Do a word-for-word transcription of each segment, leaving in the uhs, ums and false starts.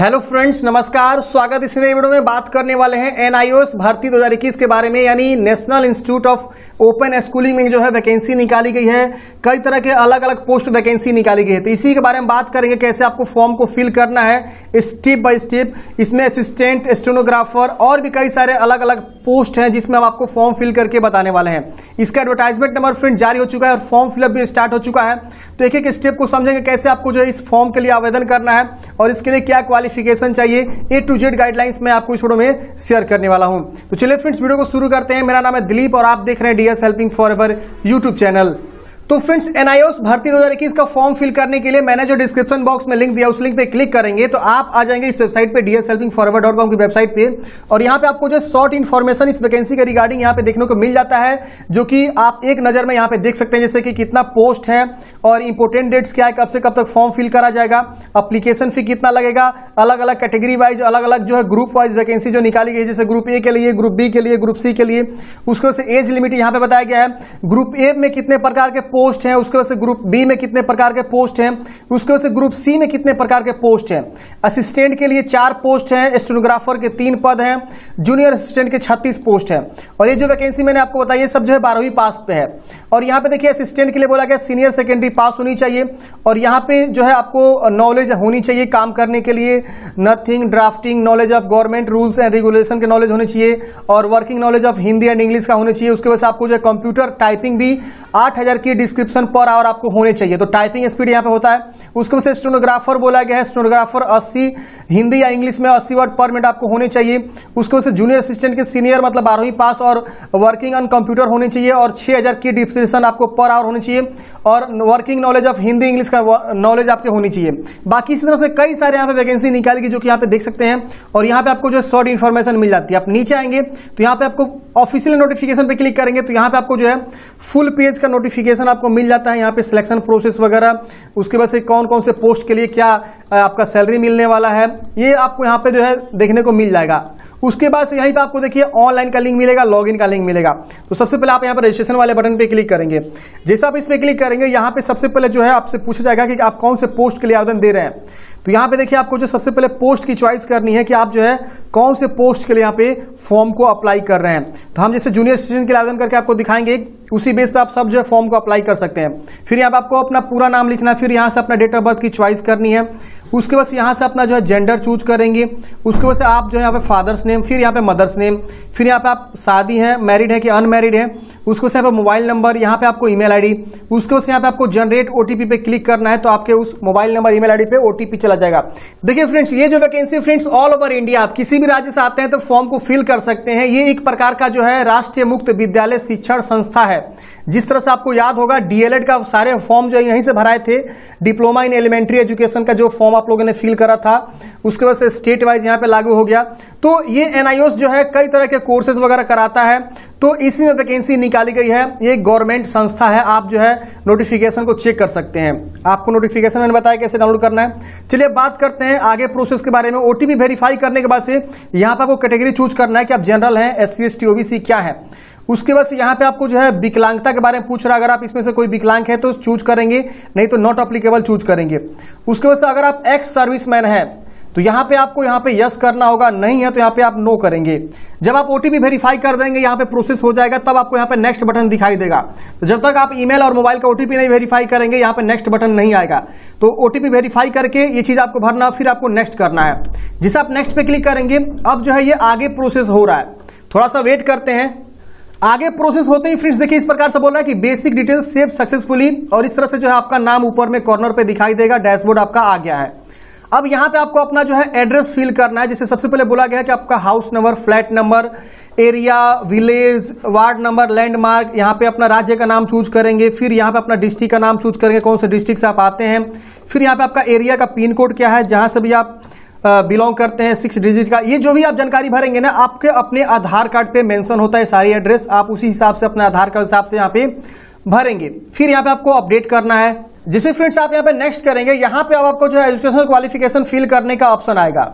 Hello friends, नमस्कार। स्वागत इस नई वीडियो में बात करने वाले हैं एनआईओएस भर्ती दो हज़ार इक्कीस के बारे में, यानी national institute of open schooling में जो है वैकेंसी निकाली गई है। कई तरह के अलग अलग पोस्ट वैकेंसी निकाली गई है, तो इसी के बारे में बात करेंगे कैसे आपको फॉर्म को फिल करना है स्टेप बाय स्टेप। इसमें असिस्टेंट, स्टेनोग्राफर और भी कई सारे अलग अलग पोस्ट हैं जिसमें हम आपको फॉर्म फिल करके बताने वाले हैं। इसका एडवर्टाइजमेंट नंबर फ्रेंड जारी हो चुका है और फॉर्म फिलअप भी स्टार्ट हो चुका है। तो एक एक स्टेप को समझेंगे कैसे आपको जो है इस फॉर्म के लिए आवेदन करना है और इसके लिए क्या क्वालिफिकेशन चाहिए। ए टू जेड गाइडलाइंस मैं आपको इस वीडियो में शेयर करने वाला हूं। तो चलिए फ्रेंड्स, वीडियो को शुरू करते हैं। मेरा नाम है दिलीप और आप देख रहे हैं DS helping forever YouTube channel. तो फ्रेंड्स, एनआईओएस भर्ती दो हज़ार इक्कीस का फॉर्म फिल करने के लिए मैंने जो डिस्क्रिप्शन बॉक्स में लिंक दिया उस लिंक पे क्लिक करेंगे तो आप आ जाएंगे इस वेबसाइट पे, D S helping forever dot com की वेबसाइट पे। और यहाँ पे आपको जो शॉर्ट इन्फॉर्मेशन इस वैकेंसी के रिगार्डिंग यहाँ पे देखने को मिल जाता है, जो कि आप एक नजर में यहाँ पे देख सकते हैं, जैसे कि कितना पोस्ट है और इंपोर्टेंट डेट्स क्या है, कब से कब तक फॉर्म फिल करा जाएगा, अप्लीकेशन फी कितना लगेगा, अलग अलग कैटेगरी वाइज, अलग अलग जो है ग्रुप वाइज वैकेंसी जो निकाली गई, जैसे ग्रुप ए के लिए, ग्रुप बी के लिए, ग्रुप सी के लिए। उसके वजह से एज लिमिट यहाँ पे बताया गया है। ग्रुप ए में कितने प्रकार के पोस्ट हैं, उसके वजह से ग्रुप बी में कितने प्रकार के पोस्ट हैं, उसके वजह से ग्रुप सी में कितने प्रकार के पोस्ट हैं। असिस्टेंट के लिए चार पोस्ट हैं, स्टेनोग्राफर के तीन पद हैं, जूनियर असिस्टेंट के छत्तीस पोस्ट हैं। और ये जो वैकेंसी मैंने आपको बताई है सब जो है बारहवीं पास पे है। और यहाँ पे देखिए असिस्टेंट के लिए बोला गया सीनियर सेकेंडरी पास होनी चाहिए और यहाँ पे जो है आपको नॉलेज होनी चाहिए काम करने के लिए, nothing, drafting, knowledge of government rules and regulation के नॉलेज होनी चाहिए और working knowledge of Hindi and English का होनी चाहिए। उसके वजह से आपको जो है कंप्यूटर टाइपिंग भी आठ हजार की डिस्क्रिप्शन पर आवर आपको होने चाहिए, तो टाइपिंग स्पीड यहाँ पे होता है। उसके वजह से स्टेनोग्राफर बोला गया है, स्टेनोग्राफर अस्सी हिंदी या इंग्लिश में अस्सी वर्ड पर मिनट आपको होने चाहिए। उसके वजह से जूनियर असिस्टेंट के सीनियर मतलब बारहवीं पास और वर्किंग ऑन कंप्यूटर होने चाहिए और छह हजार की डिस्क्रिप्शन आपको पर आवर होनी चाहिए और working knowledge of Hindi English का नॉलेज आपके होनी चाहिए। बाकी इसी तरह से कई सारे यहाँ पे वैकेंसी निकाली गई जो कि यहाँ पे देख सकते हैं और यहाँ पे आपको जो शॉर्ट इन्फॉर्मेशन मिल जाती है। आप नीचे आएंगे तो यहाँ पे आपको ऑफिशियल नोटिफिकेशन पे क्लिक करेंगे तो यहाँ पे आपको जो है फुल पेज का नोटिफिकेशन आपको मिल जाता है। यहाँ पे सिलेक्शन प्रोसेस वगैरह, उसके बाद से कौन कौन से पोस्ट के लिए क्या आपका सैलरी मिलने वाला है, ये आपको यहाँ पे जो है देखने को मिल जाएगा। उसके बाद से यहीं पे आपको देखिए ऑनलाइन का लिंक मिलेगा, लॉगिन का लिंक मिलेगा। तो सबसे पहले आप यहाँ पर रजिस्ट्रेशन वाले बटन पे क्लिक करेंगे। जैसे आप इस पे क्लिक करेंगे यहाँ पे सबसे पहले जो है आपसे पूछा जाएगा कि आप कौन से पोस्ट के लिए आवेदन दे रहे हैं। तो यहाँ पे देखिए आपको जो सबसे पहले पोस्ट की चॉइस करनी है कि आप जो है कौन से पोस्ट के लिए यहाँ पे फॉर्म को अप्लाई कर रहे हैं। तो हम जैसे जूनियर असिस्टेंट के लिए आवेदन करके आपको दिखाएंगे, उसी बेस पे आप सब जो है फॉर्म को अप्लाई कर सकते हैं। फिर यहाँ पे आपको अपना पूरा नाम लिखना है, फिर यहाँ से अपना डेट ऑफ बर्थ की चॉइस करनी है। उसके बाद यहाँ से अपना जो है जेंडर चूज करेंगे। उसके बाद से आप जो है यहाँ पे फादर्स नेम, फिर यहाँ पे मदर्स नेम, फिर यहाँ पे आप शादी है, मैरिड है कि अनमैरिड है। उसके बाद यहाँ पे मोबाइल नंबर, यहाँ पे आपको ईमेल आईडी। उसके बाद यहाँ पे आपको जनरेट ओटीपी पे क्लिक करना है तो आपके उस मोबाइल नंबर ईमेल आईडी पे ओटीपी चला जाएगा। देखिए फ्रेंड्स, ये जो vacancy friends all over India, आप किसी भी राज्य से आते हैं तो फॉर्म को फिल कर सकते हैं। ये एक प्रकार का जो है राष्ट्रीय मुक्त विद्यालय शिक्षण संस्था है। जिस तरह से आपको याद होगा डीएलएड का सारे फॉर्म जो यहीं से भराए थे, डिप्लोमा इन एलिमेंट्री एजुकेशन का जो फॉर्म आप लोगों ने फिल करा था, उसके बाद से स्टेट वाइज यहाँ पे लागू हो गया। तो ये एनआईओएस जो है कई तरह के कोर्सेज वगैरह कराता है, तो इसी में वैकेंसी निकाली गई है। ये गवर्नमेंट संस्था है, आप जो है नोटिफिकेशन को चेक कर सकते हैं। आपको नोटिफिकेशन मैंने बताया कैसे डाउनलोड करना है। चलिए बात करते हैं आगे प्रोसेस के बारे में। ओटीपी वेरीफाई करने के बाद से यहाँ पे आपको कैटेगरी चूज करना है कि आप जनरल हैं, S C S T OBC क्या है। उसके बाद से यहाँ पे आपको जो है विकलांगता के बारे में पूछ रहा है, अगर आप इसमें से कोई विकलांग है तो चूज करेंगे, नहीं तो नॉट अप्लीकेबल चूज करेंगे। उसके बाद से अगर आप एक्स सर्विसमैन है तो यहाँ पे आपको यहाँ पे यस करना होगा, नहीं है तो यहाँ पे आप नो करेंगे। जब आप ओटीपी वेरीफाई कर देंगे, यहाँ पे प्रोसेस हो जाएगा, तब आपको यहाँ पे नेक्स्ट बटन दिखाई देगा। तो जब तक आप ईमेल और मोबाइल का ओटीपी नहीं वेरीफाई करेंगे, यहाँ पे नेक्स्ट बटन नहीं आएगा। तो ओटीपी वेरीफाई करके ये चीज आपको भरना, फिर आपको नेक्स्ट करना है। जिसे आप नेक्स्ट पे क्लिक करेंगे, अब जो है ये आगे प्रोसेस हो रहा है, थोड़ा सा वेट करते हैं। आगे प्रोसेस होते ही फ्रेंड्स देखिए इस प्रकार से बोल रहा है कि बेसिक डिटेल सेव सक्सेसफुली, और इस तरह से जो है आपका नाम ऊपर में कॉर्नर पे दिखाई देगा, डैशबोर्ड आपका आ गया है। अब यहाँ पे आपको अपना जो है एड्रेस फिल करना है। जैसे सबसे पहले बोला गया है कि आपका house number, flat number, area, village, ward number, landmark, यहाँ पे अपना राज्य का नाम चूज करेंगे। फिर यहाँ पे अपना डिस्ट्रिक्ट का नाम चूज करेंगे, कौन से डिस्ट्रिक्ट से आप आते हैं। फिर यहाँ पे आपका एरिया का पिन कोड क्या है, जहां से भी आप बिलोंग करते हैं, सिक्स डिजिट का। ये जो भी आप जानकारी भरेंगे ना, आपके अपने आधार कार्ड पे मेंशन होता है सारी एड्रेस, आप उसी हिसाब से अपने आधार कार्ड हिसाब से यहाँ पे भरेंगे। फिर यहाँ पे आपको अपडेट करना है। जिसे फ्रेंड्स आप यहाँ पे नेक्स्ट करेंगे, यहाँ पे अब आपको जो है एजुकेशनल क्वालिफिकेशन फिल करने का ऑप्शन आएगा।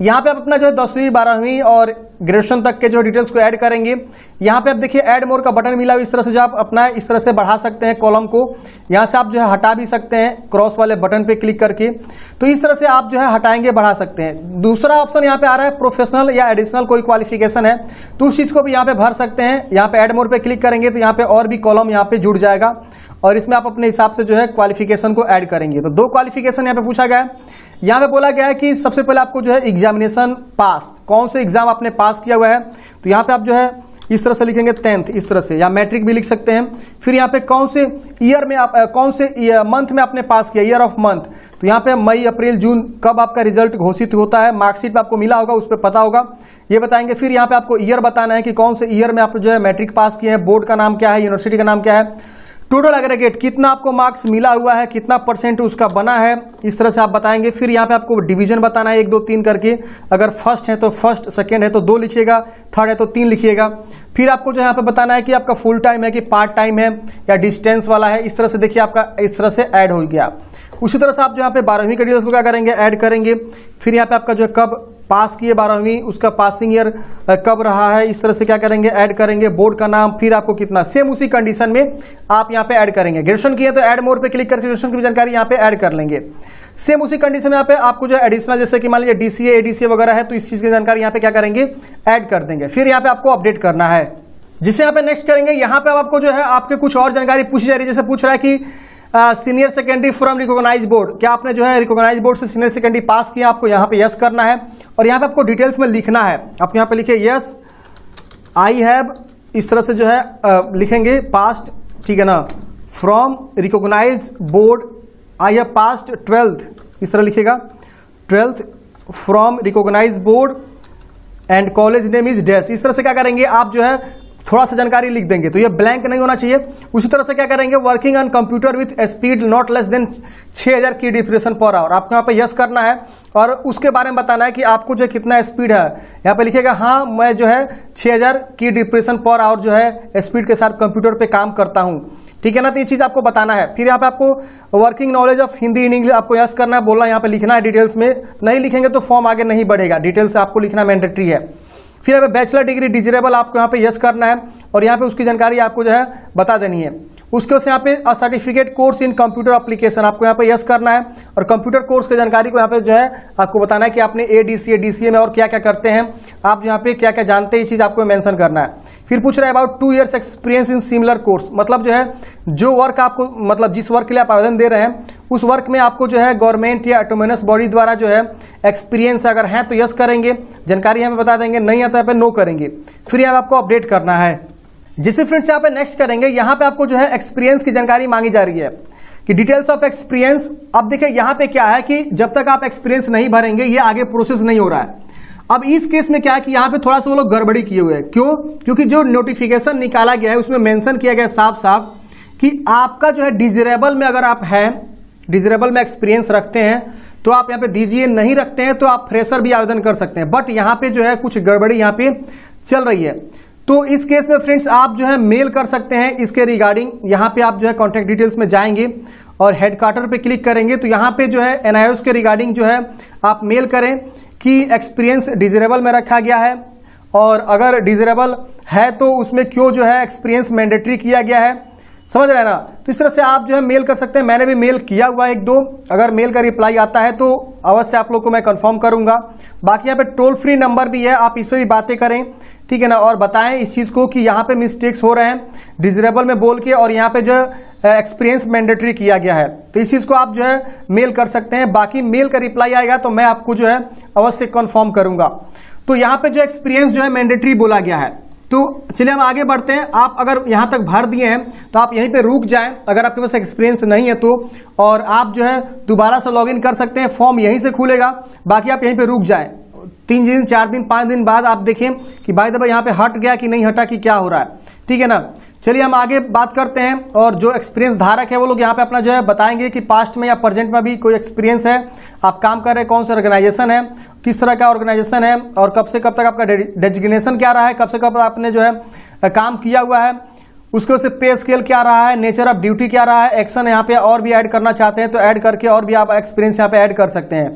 यहाँ पे आप अपना जो है दसवीं बारहवीं और ग्रेजुएशन तक के जो डिटेल्स को ऐड करेंगे। यहाँ पे आप देखिए ऐड मोर का बटन मिला, इस तरह से जो आप अपना इस तरह से बढ़ा सकते हैं कॉलम को। यहाँ से आप जो है हटा भी सकते हैं क्रॉस वाले बटन पे क्लिक करके। तो इस तरह से आप जो है हटाएंगे, बढ़ा सकते हैं। दूसरा ऑप्शन यहाँ पे आ रहा है प्रोफेशनल या एडिशनल कोई क्वालिफिकेशन है तो उस चीज़ को भी यहाँ पे भर सकते हैं। यहाँ पे ऐड मोर पे क्लिक करेंगे तो यहाँ पे और भी कॉलम यहाँ पे जुड़ जाएगा और इसमें आप अपने हिसाब से जो है क्वालिफिकेशन को ऐड करेंगे। तो दो क्वालिफिकेशन यहाँ पे पूछा गया है। यहाँ पे बोला गया है कि सबसे पहले आपको जो है एग्जामिनेशन पास, कौन से एग्जाम आपने पास किया हुआ है, तो यहाँ पे आप जो है इस तरह से लिखेंगे टेंथ, इस तरह से, या मैट्रिक भी लिख सकते हैं। फिर यहाँ पे कौन से ईयर में आप कौन से मंथ में आपने पास किया, ईयर ऑफ मंथ, तो यहाँ पे मई अप्रैल जून कब आपका रिजल्ट घोषित होता है, मार्कशीट पे आपको मिला होगा, उस पर पता होगा, ये बताएंगे। फिर यहाँ पे आपको ईयर बताना है कि कौन से ईयर में आप जो है मैट्रिक पास किए हैं, बोर्ड का नाम क्या है, यूनिवर्सिटी का नाम क्या है, टोटल एग्रीगेट कितना आपको मार्क्स मिला हुआ है, कितना परसेंट उसका बना है, इस तरह से आप बताएंगे। फिर यहाँ पे आपको डिवीजन बताना है एक दो तीन करके, अगर फर्स्ट है तो फर्स्ट, सेकंड है तो दो लिखिएगा, थर्ड है तो तीन लिखिएगा। फिर आपको जो यहाँ पे बताना है कि आपका फुल टाइम है कि पार्ट टाइम है या डिस्टेंस वाला है, इस तरह से देखिए आपका इस तरह से ऐड हो गया। उसी तरह से आप जो यहाँ पे बारहवीं के डिटेल्स को क्या करेंगे, ऐड करेंगे। फिर यहाँ पे आपका जो है कब पास किए बारहवीं, उसका पासिंग ईयर कब रहा है, इस तरह से क्या करेंगे, ऐड करेंगे। बोर्ड का नाम, फिर आपको कितना, सेम उसी कंडीशन में आप यहाँ पे ऐड करेंगे। ग्रेजुएशन किए तो ऐड मोर पे क्लिक करके ग्रेजुएशन की भी जानकारी यहाँ पे ऐड कर लेंगे। सेम उसी कंडीशन में यहाँ पे आपको जो है एडिशनल, जैसे कि मान लीजिए डीसीए एडीसीए वगैरह है तो इस चीज की जानकारी यहाँ पे क्या करेंगे, ऐड कर देंगे। फिर यहाँ पे आपको अपडेट करना है, जिसे यहाँ पे नेक्स्ट करेंगे। यहाँ पे आपको जो है आपके कुछ और जानकारी पूछी जा रही है, जैसे पूछ रहा है कि senior secondary from recognise board, क्या आपने जो है रिकॉग्नाइज बोर्ड से सीनियर सेकेंडरी पास किया, आपको यहाँ पे यस करना है और यहाँ पे आपको डिटेल्स में लिखना है। आप यहाँ पे लिखे यस आई हैव, इस तरह से जो है आ, लिखेंगे पास्ट, ठीक है ना, from recognise board I have passed twelfth, इस तरह लिखेगा, twelfth from recognise board and college name is dash. इस तरह से क्या करेंगे, आप जो है थोड़ा सा जानकारी लिख देंगे, तो ये ब्लैंक नहीं होना चाहिए। उसी तरह से क्या करेंगे, working on computer with speed not less than छह हज़ार की डिप्रेशन पर आवर, आपको यहाँ पे यस करना है और उसके बारे में बताना है कि आपको जो कितना स्पीड है। यहाँ पे लिखेगा हाँ मैं जो है छह हज़ार की डिप्रेशन पर आवर जो है स्पीड के साथ कंप्यूटर पे काम करता हूँ, ठीक है ना, तो ये चीज आपको बताना है। फिर यहाँ पे आपको working knowledge of Hindi in English आपको यस करना है, बोलना यहाँ पे लिखना है डिटेल्स में, नहीं लिखेंगे तो फॉर्म आगे नहीं बढ़ेगा, डिटेल्स आपको लिखना मैंडेटरी है। फिर यहाँ पे बैचलर डिग्री डिजरेबल आपको यहाँ पे यस करना है और यहाँ पे उसकी जानकारी आपको जो है बता देनी है। उसके बाद यहाँ पे certificate course in computer application आपको यहाँ पे यस करना है और कंप्यूटर कोर्स की जानकारी को यहाँ पे जो है आपको बताना है कि आपने A D C A D C ए में और क्या क्या करते हैं, आप यहाँ पे क्या क्या जानते हैं, ये चीज़ आपको मेंशन करना है। फिर पूछ रहा है about two years experience in similar course, मतलब जो है जो वर्क आपको, मतलब जिस वर्क के लिए आप आवेदन दे रहे हैं उस वर्क में आपको जो है गवर्नमेंट या ऑटोनोमस बॉडी द्वारा जो है एक्सपीरियंस अगर है तो यस करेंगे, जानकारी यहाँ पे बता देंगे, नहीं आता है पे नो करेंगे। फिर यहाँ आपको अपडेट करना है। जिसे फ्रेंड्स यहाँ पे नेक्स्ट करेंगे, यहाँ पे आपको जो है एक्सपीरियंस की जानकारी मांगी जा रही है कि डिटेल्स ऑफ एक्सपीरियंस। अब देखिए यहाँ पे क्या है कि जब तक आप एक्सपीरियंस नहीं भरेंगे ये आगे प्रोसेस नहीं हो रहा है। अब इस केस में क्या है कि यहाँ पे थोड़ा सा वो लोग गड़बड़ी किए हुए हैं। क्यों? क्योंकि जो नोटिफिकेशन निकाला गया है उसमें मेंशन किया गया साफ साफ कि आपका जो है डिजरेबल में अगर आप हैं, डिजरेबल में एक्सपीरियंस रखते हैं तो आप यहाँ पे दीजिए, नहीं रखते हैं तो आप फ्रेशर भी आवेदन कर सकते हैं। बट यहाँ पे जो है कुछ गड़बड़ी यहाँ पे चल रही है, तो इस केस में फ्रेंड्स आप जो है मेल कर सकते हैं इसके रिगार्डिंग। यहाँ पे आप जो है कॉन्टैक्ट डिटेल्स में जाएंगे और हेडक्वार्टर पे क्लिक करेंगे तो यहाँ पे जो है एनआईओएस के रिगार्डिंग जो है आप मेल करें कि एक्सपीरियंस डिजरेबल में रखा गया है और अगर डिजरेबल है तो उसमें क्यों जो है एक्सपीरियंस मैंडेटरी किया गया है, समझ रहे हैं ना। तो इस तरह से आप जो है मेल कर सकते हैं। मैंने भी मेल किया हुआ है एक दो, अगर मेल का रिप्लाई आता है तो अवश्य आप लोग को मैं कंफर्म करूंगा। बाकी यहाँ पे टोल फ्री नंबर भी है, आप इस पर भी बातें करें, ठीक है ना, और बताएं इस चीज़ को कि यहाँ पे मिस्टेक्स हो रहे हैं डिजरेबल में बोल के और यहाँ पे जो एक्सपीरियंस मैंडेटरी किया गया है, तो इस चीज़ को आप जो है मेल कर सकते हैं। बाकी मेल का रिप्लाई आएगा तो मैं आपको जो है अवश्य कन्फर्म करूंगा। तो यहाँ पे जो एक्सपीरियंस जो है मैंडेटरी बोला गया है। तो चलिए हम आगे बढ़ते हैं। आप अगर यहाँ तक भर दिए हैं तो आप यहीं पे रुक जाएं अगर आपके पास एक्सपीरियंस नहीं है तो, और आप जो है दोबारा से लॉगिन कर सकते हैं, फॉर्म यहीं से खुलेगा। बाकी आप यहीं पे रुक जाएं, तीन दिन चार दिन पाँच दिन बाद आप देखें कि भाई दबा यहाँ पे हट गया कि नहीं हटा, कि क्या हो रहा है, ठीक है ना। चलिए हम आगे बात करते हैं और जो एक्सपीरियंस धारक है वो लोग यहाँ पे अपना जो है बताएंगे कि पास्ट में या प्रेजेंट में भी कोई एक्सपीरियंस है, आप काम कर रहे हैं, कौन सा ऑर्गेनाइजेशन है, किस तरह का ऑर्गेनाइजेशन है और कब से कब तक आपका डेजिग्नेशन क्या रहा है, कब से कब आपने जो है काम किया हुआ है, उसके वजह से पे स्केल क्या रहा है, नेचर ऑफ ड्यूटी क्या रहा है, एक्शन यहाँ पे और भी ऐड करना चाहते हैं तो ऐड करके और भी आप एक्सपीरियंस यहाँ पे ऐड कर सकते हैं।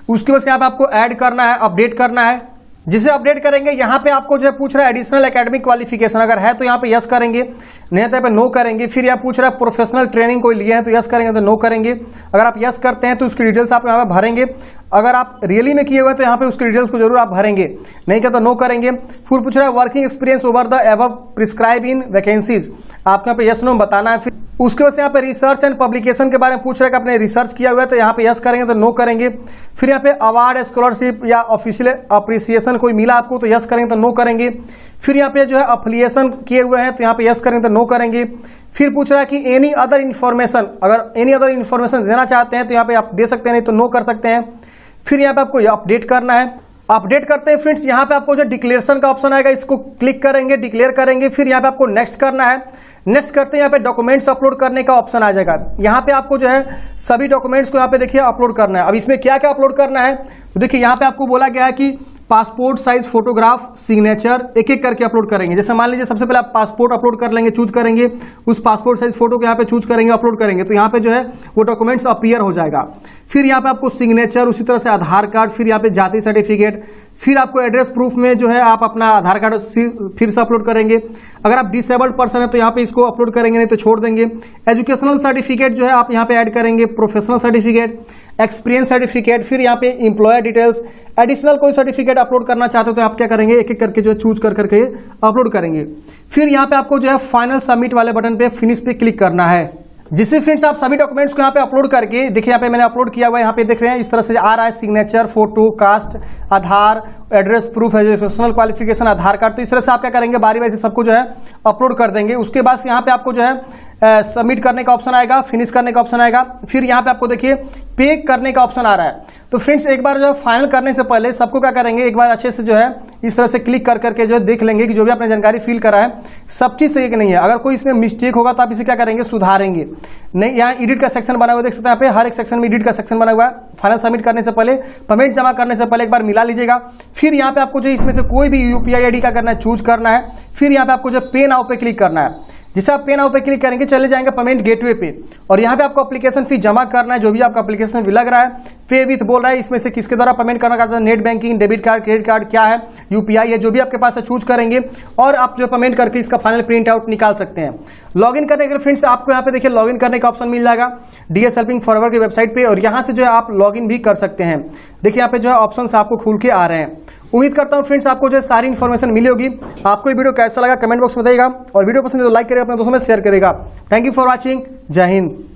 उसके बाद यहाँ पे आपको ऐड करना है, अपडेट करना है। जिसे अपडेट करेंगे यहाँ पे आपको जो है पूछ रहा है एडिशनल एकेडमिक क्वालिफिकेशन, अगर है तो यहाँ पे यस करेंगे, नहीं तो यहाँ पे नो करेंगे। फिर यहाँ पूछ रहा है प्रोफेशनल ट्रेनिंग कोई लिए हैं तो यस करेंगे, तो नो करेंगे। अगर आप यस करते हैं तो उसकी डिटेल्स आप यहाँ पे भरेंगे। अगर आप रियली में किए हुए तो यहाँ पे उसकी डिटेल्स को जरूर आप भरेंगे, नहीं क्या तो नो करेंगे। फिर पूछ रहा है working experience over the above prescribe in vacancies, आपको यहाँ पे यस नो बताना है। फिर उसके बाद यहाँ पे रिसर्च एंड पब्लिकेशन के बारे में पूछ रहा है कि आपने रिसर्च किया हुआ है तो यहाँ पे यस करेंगे तो नो करेंगे। फिर यहाँ पे अवार्ड, स्कॉलरशिप या ऑफिशियल अप्रिसिएशन कोई मिला आपको तो यस करेंगे तो नो करेंगे। फिर यहाँ पे जो है अफिलिएशन किए हुए हैं तो यहाँ पे यस करेंगे तो नो करेंगे। फिर पूछ रहा है कि एनी अदर इन्फॉर्मेशन, अगर एनी अदर इन्फॉर्मेशन देना चाहते हैं तो यहाँ पे आप दे सकते हैं, नहीं तो नो कर सकते हैं। फिर यहाँ पे आपको अपडेट करना है। अपडेट करते हैं फ्रेंड्स, यहाँ पे आपको जो डिक्लेरेशन का ऑप्शन आएगा इसको क्लिक करेंगे, डिक्लेयर करेंगे। फिर यहाँ पे आपको नेक्स्ट करना है। नेक्स्ट करते हैं यहाँ पे डॉक्यूमेंट्स अपलोड करने का ऑप्शन आ जाएगा। यहाँ पे आपको जो है सभी डॉक्यूमेंट्स को यहाँ पे देखिए अपलोड करना है। अब इसमें क्या क्या अपलोड करना है तो देखिए यहाँ पे आपको बोला गया है कि पासपोर्ट साइज फोटोग्राफ, सिग्नेचर एक एक करके अपलोड करेंगे। जैसे मान लीजिए सबसे पहले आप पासपोर्ट अपलोड कर लेंगे, चूज करेंगे, उस पासपोर्ट साइज फोटो को यहाँ पे चूज करेंगे, अपलोड करेंगे तो यहाँ पे जो है वो डॉक्यूमेंट्स अपीयर हो जाएगा। फिर यहाँ पे आपको सिग्नेचर, उसी तरह से आधार कार्ड, फिर यहाँ पे जाति सर्टिफिकेट, फिर आपको एड्रेस प्रूफ में जो है आप अपना आधार कार्ड फिर से अपलोड करेंगे। अगर आप डिसेबल्ड पर्सन है तो यहाँ पे इसको अपलोड करेंगे, नहीं तो छोड़ देंगे। एजुकेशनल सर्टिफिकेट जो है आप यहाँ पे ऐड करेंगे, प्रोफेशनल सर्टिफिकेट, एक्सपीरियंस सर्टिफिकेट, फिर यहाँ पे इंप्लॉयर डिटेल्स, एडिशनल कोई सर्टिफिकेट अपलोड करना चाहते हो तो आप क्या करेंगे, एक एक करके जो चूज कर करके अपलोड करेंगे। फिर यहाँ पे आपको जो है फाइनल सबमिट वाले बटन पे फिनिश पे क्लिक करना है। जिससे फ्रेंड्स आप सभी डॉक्यूमेंट्स को यहाँ पे अपलोड करके देखिए, यहाँ पे मैंने अपलोड किया हुआ है, यहाँ पे देख रहे हैं इस तरह से आ रहा है signature, photo, caste, Aadhaar, address proof, educational qualification, Aadhaar card. तो इस तरह से आप क्या करेंगे, बारी बारी से सबको जो है अपलोड कर देंगे। उसके बाद यहाँ पे आपको जो है सबमिट करने का ऑप्शन आएगा, फिनिश करने का ऑप्शन आएगा। फिर यहाँ पे आपको देखिए पे करने का ऑप्शन आ रहा है। तो फ्रेंड्स एक बार जो है फाइनल करने से पहले सबको क्या करेंगे, एक बार अच्छे से जो है इस तरह से क्लिक कर करके जो है देख लेंगे कि जो भी आपने जानकारी फिल करा है सब चीज सही कि नहीं है। अगर कोई इसमें मिस्टेक होगा तो आप इसे क्या करेंगे, सुधारेंगे। नहीं, यहाँ एडिट का सेक्शन बना हुआ देख सकते हैं, यहाँ पे हर एक सेक्शन में एडिट का सेक्शन बना हुआ है। फाइनल सबमिट करने से पहले, पेमेंट जमा करने से पहले एक बार मिला लीजिएगा। फिर यहाँ पे आपको जो इसमें से कोई भी यूपीआई आईडी का करना है, चूज करना है। फिर यहाँ पे आपको जो पे नाउ पे क्लिक करना है। जिसे आप पे नाउ पे क्लिक करेंगे चले जाएंगे पेमेंट गेटवे पे, और यहाँ पे आपको एप्लीकेशन फी जमा करना है, जो भी आपका एप्लीकेशन फी लग रहा है। पे विथ बोल रहा है, इसमें से किसके द्वारा पेमेंट करना चाहते हैं, net banking, debit card, credit card, क्या है, यूपीआई है, जो भी आपके पास है चूज करेंगे और आप जो पेमेंट करके इसका फाइनल प्रिंट आउट निकाल सकते हैं। लॉगिन करने के लिए फ्रेंड्स आपको यहाँ पे देखिए लॉगिन करने का ऑप्शन मिल जाएगा डीएस हेल्पिंग फॉरवर्ड की वेबसाइट पे, और यहाँ से जो है आप लॉगिन भी कर सकते हैं। देखिए यहाँ पे जो है ऑप्शन आपको खुल के आ रहे हैं। उम्मीद करता हूँ फ्रेंड्स आपको जो है सारी इन्फॉर्मेशन मिली होगी। आपको ये वीडियो कैसा लगा कमेंट बॉक्स में बताइएगा, और वीडियो पसंद है तो लाइक करेगा, अपने दोस्तों में शेयर करेगा। Thank you for watching. जय हिंद।